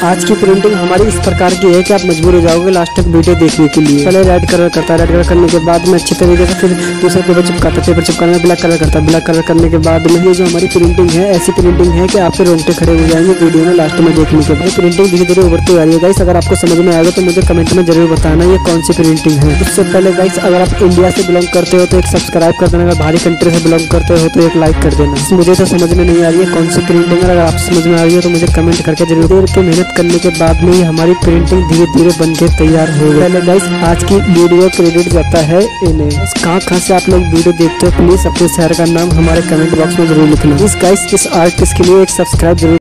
आज की प्रिंटिंग हमारी इस प्रकार की है कि आप मजबूर हो जाओगे लास्ट तक वीडियो देखने के लिए। पहले रेड कलर करता है, रेड कलर करने के बाद में अच्छी तरीके से फिर दूसरा पेपर चिपकाता है, पेपर चिपकाने में ब्लैक कलर करता है, ब्लैक कलर करने के बाद में ये जो हमारी प्रिंटिंग है ऐसी प्रिंटिंग है कि आपके रोंगटे खड़े हो जाएंगे वीडियो में लास्ट में देखने के बाद। प्रिंटिंग धीरे धीरे उभरती आ रही है गाइस। अगर आपको समझ में आएगा तो मुझे कमेंट में जरूर बताना ये कौन सी प्रिंटिंग है। उससे पहले गाइस अगर आप इंडिया से बिलोंग करते हो तो एक सब्सक्राइब कर देना, अगर बाहरी कंट्री से बिलोंग करते हो तो एक लाइक कर देना। मुझे तो समझ में नहीं आ रही है कौन सी प्रिंटिंग है, अगर आप समझ में आ रही है तो मुझे कमेंट करके जरूर। देर के मेहनत करने के बाद में हमारी प्रिंटिंग धीरे धीरे बन के तैयार हो गई। पहले गाइस आज की वीडियो क्रेडिट जाता है इन्हें। कहाँ से आप लोग वीडियो देखते हो प्लीज अपने शहर का नाम हमारे कमेंट बॉक्स में जरूर लिखना। इस गाइस इस आर्टिस्ट के लिए एक सब्सक्राइब जरूर